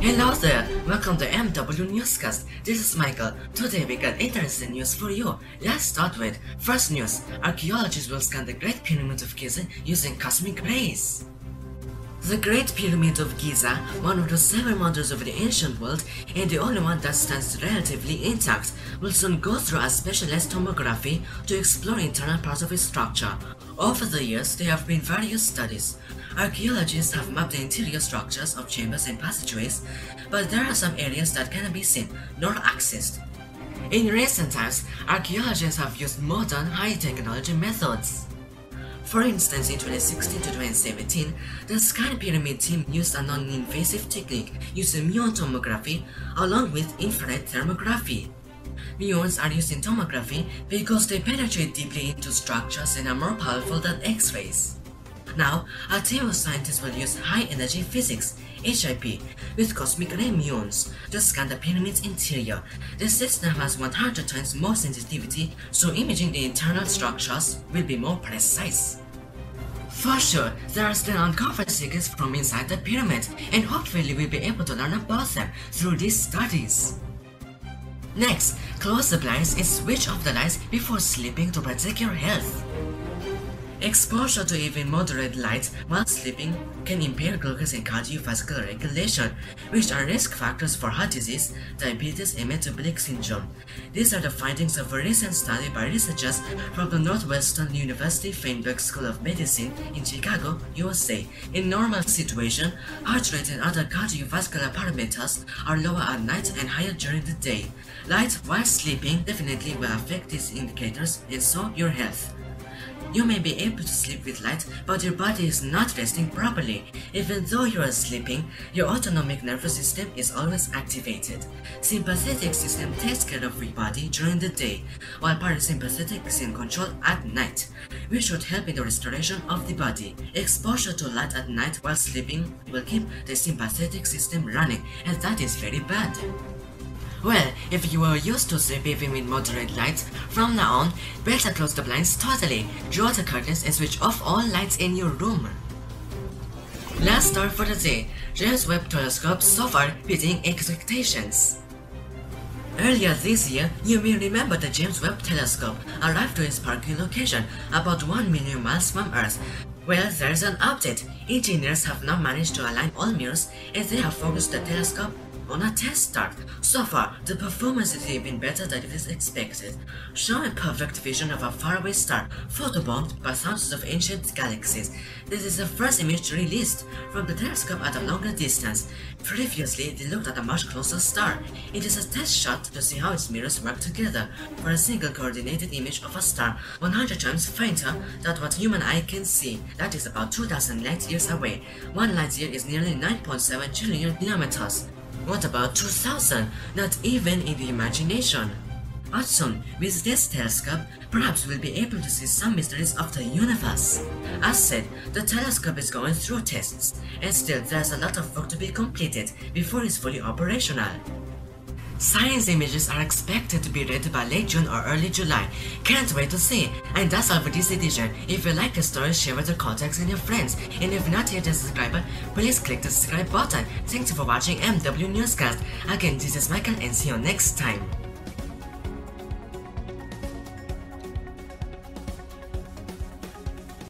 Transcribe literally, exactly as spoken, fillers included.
Hello there, welcome to M W Newscast. This is Michael. Today we got interesting news for you. Let's start with first news. Archaeologists will scan the Great Pyramid of Giza using cosmic rays. The Great Pyramid of Giza, one of the seven wonders of the ancient world and the only one that stands relatively intact, will soon go through a specialized tomography to explore internal parts of its structure. Over the years, there have been various studies. Archaeologists have mapped the interior structures of chambers and passageways, but there are some areas that cannot be seen nor accessed. In recent times, archaeologists have used modern, high-technology methods. For instance, in twenty sixteen to twenty seventeen, the Sky Pyramid team used a non-invasive technique using muon tomography along with infrared thermography. Muons are used in tomography because they penetrate deeply into structures and are more powerful than X-rays. Now, a team of scientists will use high-energy physics, H I P, with cosmic ray muons to scan the pyramid's interior. The system has one hundred times more sensitivity, so imaging the internal structures will be more precise. For sure, there are still uncovered secrets from inside the pyramid, and hopefully we'll be able to learn about them through these studies. Next, close the blinds and switch off the lights before sleeping to protect your health. Exposure to even moderate light while sleeping can impair glucose and cardiovascular regulation, which are risk factors for heart disease, diabetes, and metabolic syndrome. These are the findings of a recent study by researchers from the Northwestern University Feinberg School of Medicine in Chicago, U S A. In normal situation, heart rate and other cardiovascular parameters are lower at night and higher during the day. Light while sleeping definitely will affect these indicators and so your health. You may be able to sleep with light, but your body is not resting properly. Even though you are sleeping, your autonomic nervous system is always activated. Sympathetic system takes care of your body during the day, while parasympathetic is in control at night, which should help in the restoration of the body. Exposure to light at night while sleeping will keep the sympathetic system running, and that is very bad. Well, if you are used to sleeping with moderate light, from now on, better close the blinds totally, draw the curtains and switch off all lights in your room. Last star for the day, James Webb Telescope so far beating expectations. Earlier this year, you may remember the James Webb Telescope arrived to its parking location about one million miles from Earth. Well, there's an update. Engineers have now managed to align all mirrors and they have focused the telescope on a test start. So far, the performance has been better than it is expected, showing perfect vision of a faraway star, photobombed by thousands of ancient galaxies. This is the first image released from the telescope at a longer distance. Previously, they looked at a much closer star. It is a test shot to see how its mirrors work together for a single coordinated image of a star one hundred times fainter than what human eye can see. That is about two thousand light years away. One light year is nearly nine point seven trillion kilometers. What about two thousand? Not even in the imagination. But soon, with this telescope, perhaps we'll be able to see some mysteries of the universe. As said, the telescope is going through tests, and still there's a lot of work to be completed before it's fully operational. Science images are expected to be ready by late June or early July. Can't wait to see. And that's all for this edition. If you like the story, share with your contacts and your friends. And if you're not yet a subscriber, please click the subscribe button. Thanks for watching M W Newscast. Again, this is Michael and see you next time.